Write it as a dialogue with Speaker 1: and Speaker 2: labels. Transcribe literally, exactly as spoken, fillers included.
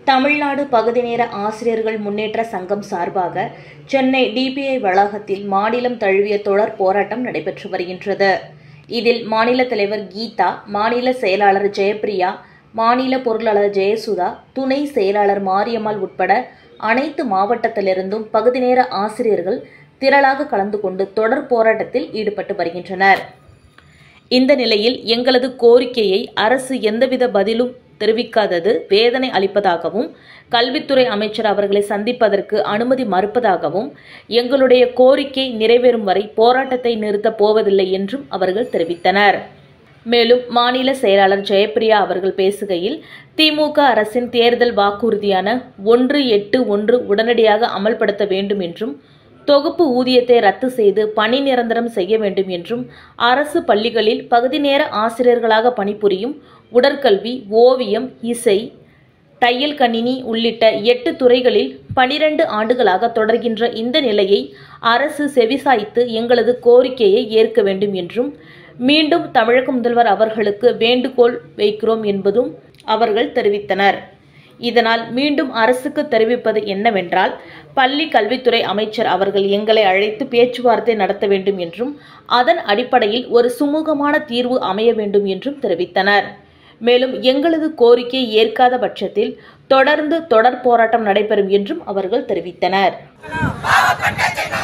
Speaker 1: தமிழ்நாடு பகுதி நேர ஆசிரியர்கள் முன்னேற்ற சங்கம் சார்பாக சென்னை டிபிஐ வளாகத்தில் மாநிலம் தழுவிய தொடர் போராட்டம் நடைபெற்று வருகின்றது. இதில் மாநில தலைவர் கீதா, மாநில செயலாளர் ஜெயப்பிரியா, மாநில பொருளாளர் ஜெயசுதா, துணை செயலாளர் மாரியம்மாள் உட்பட அனைத்து மாவட்டத்திலிருந்தும் பகுதி நேர ஆசிரியர்கள் திரளாக கலந்து கொண்டு தொடர் போராட்டத்தில் ஈடுபட்டு வருகின்றனர். இந்த நிலையில் எங்களது கோரிக்கையை அரசு எந்தவித பதிலும் தெரிவிக்காதது வேதனை அளிப்பதாகவும், கல்வித்துறை அமைச்சர் அவர்களை சந்திப்பதற்கு அனுமதி மறுப்பதாகவும், எங்களுடைய கோரிக்கை நிறைவேறும் வரை போராட்டத்தை நிறுத்தப் போவதில்லை என்றும் அவர்கள் தெரிவித்தனர். மேலும் மாநில செயலாளர் ஜெயப்பிரியா அவர்கள் பேசுகையில், திமுக அரசின் தேர்தல் வாக்குறுதியான ஒன்று எட்டு ஒன்று உடனடியாக அமல்படுத்த வேண்டும் என்றும், தொகுப்பு ஊதியத்தை ரத்து செய்து பணி நிரந்தரம் செய்ய வேண்டும் என்றும், அரசு பள்ளிகளில் பகுதி நேர ஆசிரியர்களாக பணிபுரியும் உடற்கல்வி, ஓவியம், இசை, தையல் கணினி உள்ளிட்ட எட்டு துறைகளில் பனிரெண்டு ஆண்டுகளாக தொடர்கின்ற இந்த நிலையை அரசு செவிசாய்த்து எங்களது கோரிக்கையை ஏற்க வேண்டும் என்றும், மீண்டும் தமிழக முதல்வர் அவர்களுக்கு வேண்டுகோள் வைக்கிறோம் என்பதும் அவர்கள் தெரிவித்தனர். இதனால் மீண்டும் அரசுக்கு தெரிவிப்பது என்னவென்றால், பள்ளி கல்வித்துறை அமைச்சர் அவர்கள் எங்களை அழைத்து பேச்சுவார்த்தை நடத்த வேண்டும் என்றும், அதன் அடிப்படையில் ஒரு சுமூகமான தீர்வு அமைய வேண்டும் என்றும் தெரிவித்தனர். மேலும் எங்களது கோரிக்கை ஏற்காத பட்சத்தில் தொடர்ந்து தொடர் போராட்டம் நடைபெறும் என்றும் அவர்கள் தெரிவித்தனர்.